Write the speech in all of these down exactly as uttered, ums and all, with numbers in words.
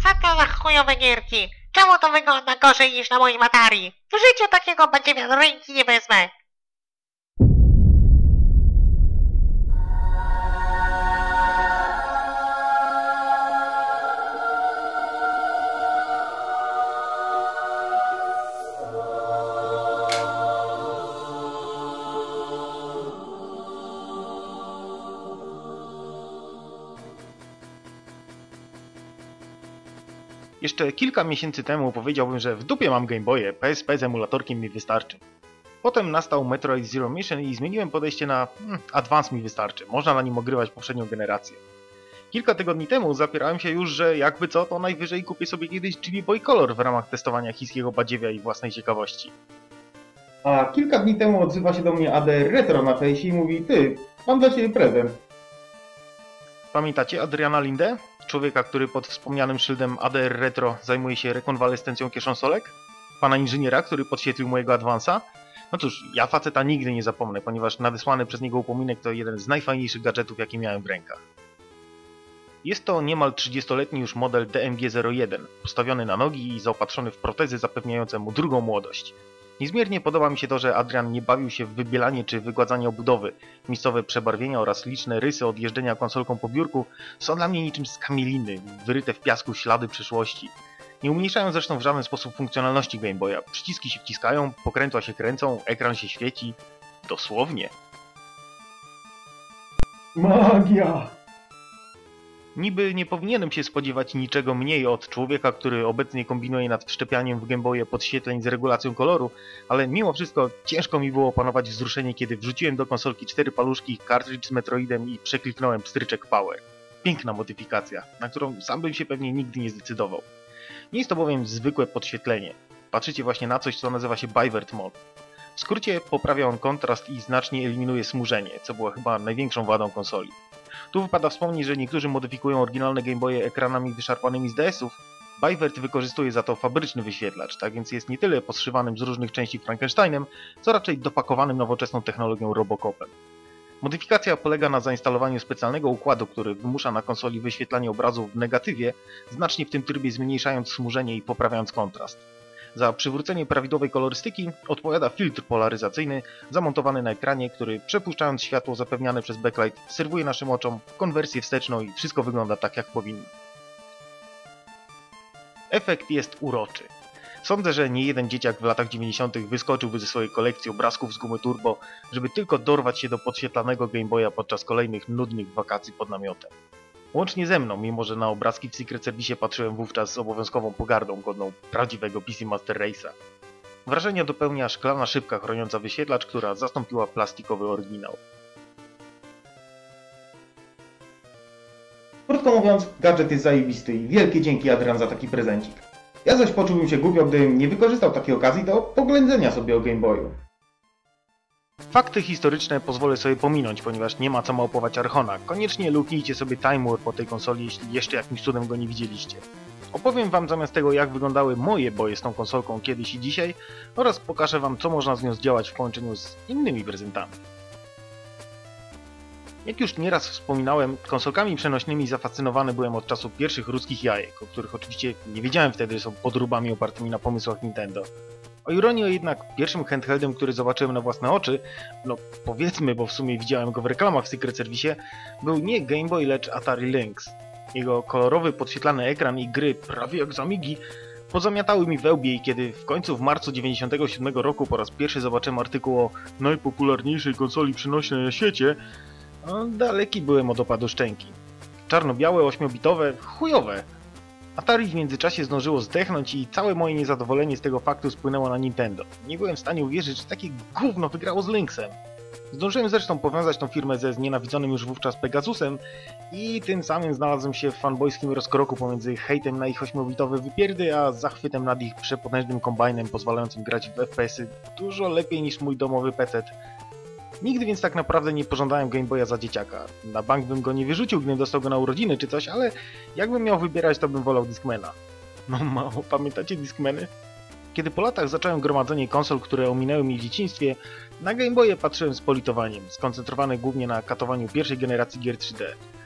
Co to za chujowe gierki? Czemu to wygląda gorzej niż na moim Atari? W życiu takiego badziewia do ręki nie wezmę. Jeszcze kilka miesięcy temu powiedziałbym, że w dupie mam Game Boye, P S P z emulatorkiem mi wystarczy. Potem nastał Metroid Zero Mission i zmieniłem podejście na hmm, Advance mi wystarczy, można na nim ogrywać poprzednią generację. Kilka tygodni temu zapierałem się już, że jakby co, to najwyżej kupię sobie kiedyś G B Boy Color w ramach testowania chińskiego badziewia i własnej ciekawości. A kilka dni temu odzywa się do mnie A D R Retro na fejsie i mówi: ty, mam dla ciebie prezent. Pamiętacie Adriana Lindę? Człowieka, który pod wspomnianym szyldem A D R Retro zajmuje się rekonwalescencją kieszonsolek? Pana inżyniera, który podświetlił mojego Advance'a? No cóż, ja faceta nigdy nie zapomnę, ponieważ nadesłany przez niego upominek to jeden z najfajniejszych gadżetów, jakie miałem w rękach. Jest to niemal trzydziestoletni już model D M G zero jeden, postawiony na nogi i zaopatrzony w protezy zapewniające mu drugą młodość. Niezmiernie podoba mi się to, że Adrian nie bawił się w wybielanie czy wygładzanie obudowy. Miejscowe przebarwienia oraz liczne rysy od jeżdżenia konsolką po biurku są dla mnie niczym z kamieliny, wyryte w piasku ślady przeszłości. Nie umniejszają zresztą w żaden sposób funkcjonalności Game Boya. Przyciski się wciskają, pokrętła się kręcą, ekran się świeci. Dosłownie. Magia! Niby nie powinienem się spodziewać niczego mniej od człowieka, który obecnie kombinuje nad wszczepianiem w Game Boye podświetleń z regulacją koloru, ale mimo wszystko ciężko mi było opanować wzruszenie, kiedy wrzuciłem do konsolki cztery paluszki, kartridż z Metroidem i przekliknąłem pstryczek Power. Piękna modyfikacja, na którą sam bym się pewnie nigdy nie zdecydował. Nie jest to bowiem zwykłe podświetlenie. Patrzycie właśnie na coś, co nazywa się Bivert Mode. W skrócie poprawia on kontrast i znacznie eliminuje smużenie, co było chyba największą wadą konsoli. Tu wypada wspomnieć, że niektórzy modyfikują oryginalne Game Boye ekranami wyszarpanymi z D S ów. Bivert wykorzystuje za to fabryczny wyświetlacz, tak więc jest nie tyle podszywanym z różnych części Frankensteinem, co raczej dopakowanym nowoczesną technologią Robocopem. Modyfikacja polega na zainstalowaniu specjalnego układu, który wymusza na konsoli wyświetlanie obrazu w negatywie, znacznie w tym trybie zmniejszając smużenie i poprawiając kontrast. Za przywrócenie prawidłowej kolorystyki odpowiada filtr polaryzacyjny zamontowany na ekranie, który przepuszczając światło zapewniane przez backlight serwuje naszym oczom konwersję wsteczną i wszystko wygląda tak jak powinno. Efekt jest uroczy. Sądzę, że nie jeden dzieciak w latach dziewięćdziesiątych wyskoczyłby ze swojej kolekcji obrazków z gumy turbo, żeby tylko dorwać się do podświetlanego Game Boya podczas kolejnych nudnych wakacji pod namiotem. Łącznie ze mną, mimo że na obrazki w Secret Service patrzyłem wówczas z obowiązkową pogardą godną prawdziwego P C Master Race'a. Wrażenia dopełnia szklana szybka chroniąca wyświetlacz, która zastąpiła plastikowy oryginał. Krótko mówiąc, gadżet jest zajebisty i wielkie dzięki Adrian za taki prezencik. Ja zaś poczułbym się głupio, gdybym nie wykorzystał takiej okazji do poględzenia sobie o Game Boyu. Fakty historyczne pozwolę sobie pominąć, ponieważ nie ma co małpować Archona. Koniecznie luknijcie sobie Time War po tej konsoli, jeśli jeszcze jakimś cudem go nie widzieliście. Opowiem wam zamiast tego, jak wyglądały moje boje z tą konsolką kiedyś i dzisiaj oraz pokażę wam, co można z nią zdziałać w połączeniu z innymi prezentami. Jak już nieraz wspominałem, konsolkami przenośnymi zafascynowany byłem od czasu pierwszych ruskich jajek, o których oczywiście nie wiedziałem wtedy, że są podróbami opartymi na pomysłach Nintendo. O ironię jednak pierwszym handheldem, który zobaczyłem na własne oczy, no powiedzmy, bo w sumie widziałem go w reklamach w Secret Service, był nie Game Boy, lecz Atari Lynx. Jego kolorowy, podświetlany ekran i gry, prawie jak z Amigi, pozamiatały mi wełbie i kiedy w końcu w marcu dziewięćdziesiątego siódmego roku po raz pierwszy zobaczyłem artykuł o najpopularniejszej konsoli przenośnej na świecie, no, daleki byłem od opadu szczęki. Czarno-białe, ośmiobitowe, chujowe. Atari w międzyczasie zdążyło zdechnąć i całe moje niezadowolenie z tego faktu spłynęło na Nintendo. Nie byłem w stanie uwierzyć, że takie gówno wygrało z Lynxem. Zdążyłem zresztą powiązać tą firmę ze znienawidzonym już wówczas Pegasusem i tym samym znalazłem się w fanboyskim rozkroku pomiędzy hejtem na ich ośmiobitowe wypierdy, a zachwytem nad ich przepotężnym kombajnem pozwalającym grać w F P S y dużo lepiej niż mój domowy P C. Nigdy więc tak naprawdę nie pożądałem Game Boya za dzieciaka. Na bank bym go nie wyrzucił, gdybym dostał go na urodziny czy coś, ale jakbym miał wybierać, to bym wolał Discmana. No mało, pamiętacie Discmany? Kiedy po latach zacząłem gromadzenie konsol, które ominęły mi w dzieciństwie, na Game Boye patrzyłem z politowaniem, skoncentrowany głównie na katowaniu pierwszej generacji gier trzy D.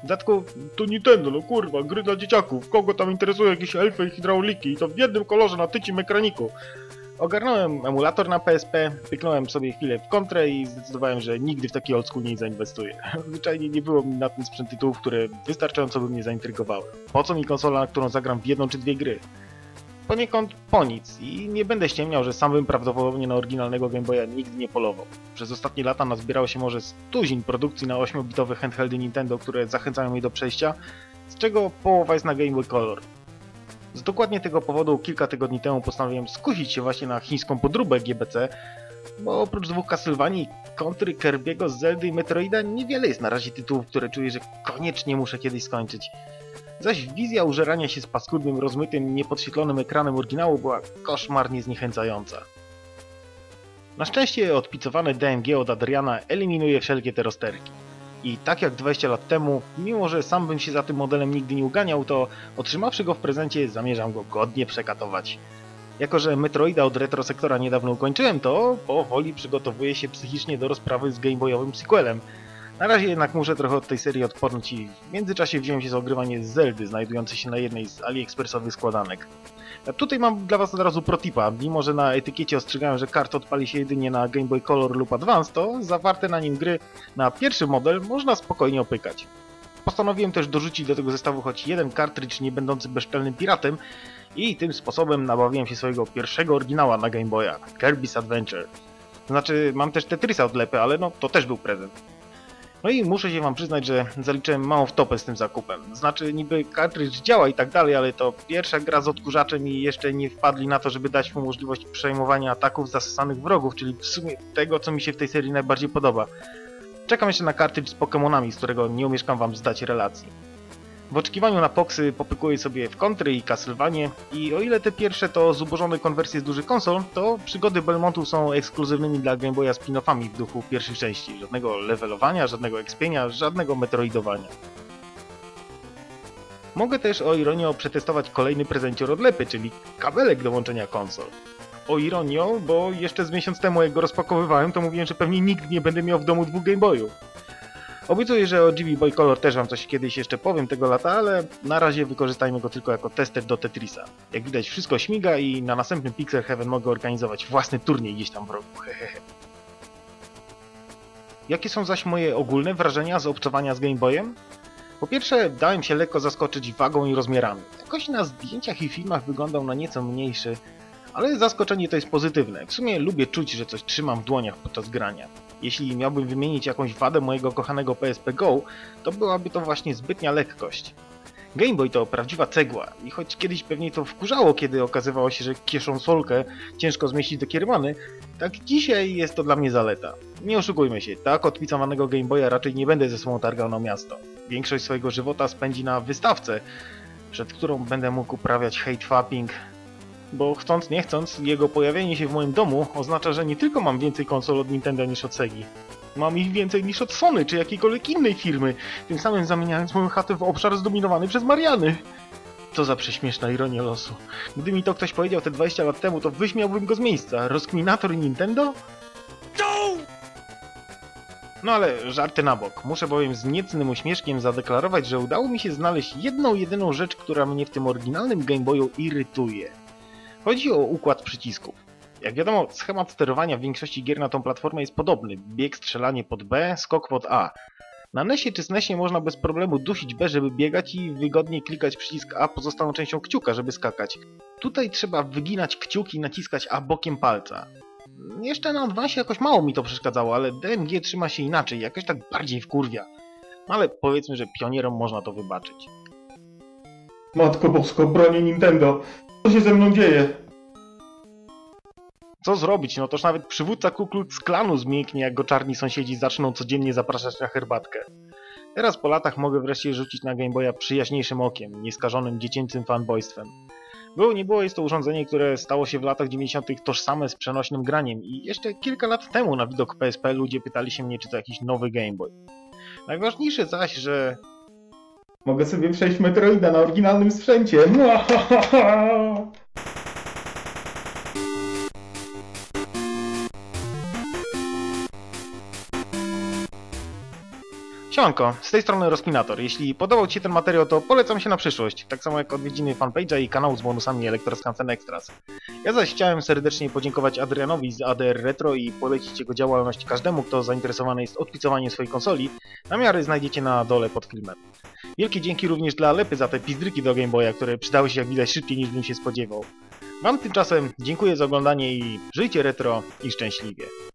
Dziadku, to Nintendo, no kurwa, gry dla dzieciaków. Kogo tam interesuje jakieś elfy i hydrauliki i to w jednym kolorze na tycim ekraniku. Ogarnąłem emulator na P S P, pyknąłem sobie chwilę w kontrę i zdecydowałem, że nigdy w taki old school nie zainwestuję. Zwyczajnie nie było mi na ten sprzęt tytułów, które wystarczająco by mnie zaintrygowały. Po co mi konsola, na którą zagram w jedną czy dwie gry? Poniekąd po nic i nie będę ściemniał, że sam bym prawdopodobnie na oryginalnego Game Boya nigdy nie polował. Przez ostatnie lata nazbierało się może z tuzin produkcji na ośmiobitowe handheldy Nintendo, które zachęcają mnie do przejścia, z czego połowa jest na Game Boy Color. Z dokładnie tego powodu kilka tygodni temu postanowiłem skusić się właśnie na chińską podróbę G B C, bo oprócz dwóch Castlevanii, Kontry, Kirby'ego, Zeldy i Metroida niewiele jest na razie tytułów, które czuję, że koniecznie muszę kiedyś skończyć. Zaś wizja użerania się z paskudnym, rozmytym, niepodświetlonym ekranem oryginału była koszmarnie zniechęcająca. Na szczęście odpicowane D M G od Adriana eliminuje wszelkie te rozterki. I tak jak dwadzieścia lat temu, mimo że sam bym się za tym modelem nigdy nie uganiał, to otrzymawszy go w prezencie zamierzam go godnie przekatować. Jako że Metroida od Retro Sektora niedawno ukończyłem, to powoli przygotowuję się psychicznie do rozprawy z gameboyowym sequelem. Na razie jednak muszę trochę od tej serii odpornąć i w międzyczasie wziąłem się za ogrywanie Zeldy, znajdującej się na jednej z AliExpressowych składanek. A tutaj mam dla was od razu protipa. Mimo że na etykiecie ostrzegałem, że kart odpali się jedynie na Game Boy Color lub Advance, to zawarte na nim gry na pierwszy model można spokojnie opykać. Postanowiłem też dorzucić do tego zestawu choć jeden kartridż nie będący bezczelnym piratem i tym sposobem nabawiłem się swojego pierwszego oryginała na Game Boya, Kirby's Adventure. Znaczy, mam też Tetrisa od Lepy, ale no to też był prezent. No i muszę się wam przyznać, że zaliczyłem małą wtopę z tym zakupem. Znaczy niby kartridż działa i tak dalej, ale to pierwsza gra z odkurzaczem i jeszcze nie wpadli na to, żeby dać mu możliwość przejmowania ataków zasasanych wrogów, czyli w sumie tego, co mi się w tej serii najbardziej podoba. Czekam jeszcze na kartridż z Pokemonami, z którego nie umieszkam wam zdać relacji. W oczekiwaniu na Poxy popykuję sobie w Kontry i Castlevanie i o ile te pierwsze to zubożone konwersje z dużych konsol, to przygody Belmontu są ekskluzywnymi dla Game Boya spin-offami w duchu pierwszych części. Żadnego levelowania, żadnego expienia, żadnego metroidowania. Mogę też o ironio przetestować kolejny prezencior od Lepy, czyli kabelek do łączenia konsol. O ironio, bo jeszcze z miesiąc temu jak go rozpakowywałem, to mówiłem, że pewnie nigdy nie będę miał w domu dwóch Game Boyów. Obiecuję, że o G B Boy Color też wam coś kiedyś jeszcze powiem tego lata, ale na razie wykorzystajmy go tylko jako tester do Tetrisa. Jak widać wszystko śmiga i na następnym Pixel Heaven mogę organizować własny turniej gdzieś tam w rogu. Hehehe. Jakie są zaś moje ogólne wrażenia z obcowania z Game Boyem? Po pierwsze, dałem się lekko zaskoczyć wagą i rozmiarami. Jakoś na zdjęciach i filmach wyglądał na nieco mniejszy, ale zaskoczenie to jest pozytywne. W sumie lubię czuć, że coś trzymam w dłoniach podczas grania. Jeśli miałbym wymienić jakąś wadę mojego kochanego P S P Go, to byłaby to właśnie zbytnia lekkość. Game Boy to prawdziwa cegła i choć kiedyś pewnie to wkurzało, kiedy okazywało się, że kieszonsolkę ciężko zmieścić do kiermany, tak dzisiaj jest to dla mnie zaleta. Nie oszukujmy się, tak odpicowanego Game Boya raczej nie będę ze sobą targał na miasto. Większość swojego żywota spędzi na wystawce, przed którą będę mógł uprawiać hate fapping, bo chcąc nie chcąc, jego pojawienie się w moim domu oznacza, że nie tylko mam więcej konsol od Nintendo niż od Segi. Mam ich więcej niż od Sony czy jakiejkolwiek innej firmy, tym samym zamieniając moją chatę w obszar zdominowany przez Mariany. Co za prześmieszna ironia losu. Gdy mi to ktoś powiedział te dwadzieścia lat temu, to wyśmiałbym go z miejsca. Rozkminator i Nintendo? No ale żarty na bok. Muszę bowiem z niecnym uśmieszkiem zadeklarować, że udało mi się znaleźć jedną jedyną rzecz, która mnie w tym oryginalnym Game Boyu irytuje. Chodzi o układ przycisków. Jak wiadomo, schemat sterowania w większości gier na tą platformę jest podobny. Bieg, strzelanie pod B, skok pod A. Na nesie czy snesie można bez problemu dusić B, żeby biegać i wygodniej klikać przycisk A pozostałą częścią kciuka, żeby skakać. Tutaj trzeba wyginać kciuki i naciskać A bokiem palca. Jeszcze na Advance jakoś mało mi to przeszkadzało, ale D M G trzyma się inaczej, jakoś tak bardziej wkurwia. No ale powiedzmy, że pionierom można to wybaczyć. Matko bosko, bronię Nintendo. Co się ze mną dzieje? Co zrobić? No toż nawet przywódca Ku Klux Klanu zmięknie, jak go czarni sąsiedzi zaczną codziennie zapraszać na herbatkę. Teraz po latach mogę wreszcie rzucić na Game Boya przyjaźniejszym okiem, nieskażonym dziecięcym fanboystwem. Było nie było, jest to urządzenie, które stało się w latach dziewięćdziesiątych tożsame z przenośnym graniem i jeszcze kilka lat temu na widok P S P ludzie pytali się mnie, czy to jakiś nowy Game Boy. Najważniejsze zaś, że... Mogę sobie przejść Metroida na oryginalnym sprzęcie. Siemanko, z tej strony Rozpinator. Jeśli podobał Ci się ten materiał, to polecam się na przyszłość, tak samo jak odwiedziny fanpage'a i kanału z bonusami Elektroskansen Extras. Ja zaś chciałem serdecznie podziękować Adrianowi z A D R Retro i polecić jego działalność każdemu, kto zainteresowany jest odpicowaniem swojej konsoli. Namiary znajdziecie na dole pod filmem. Wielkie dzięki również dla Lepy za te pizdryki do Game Boya, które przydały się jak widać szybciej niż bym się spodziewał. Wam tymczasem dziękuję za oglądanie i żyjcie retro i szczęśliwie.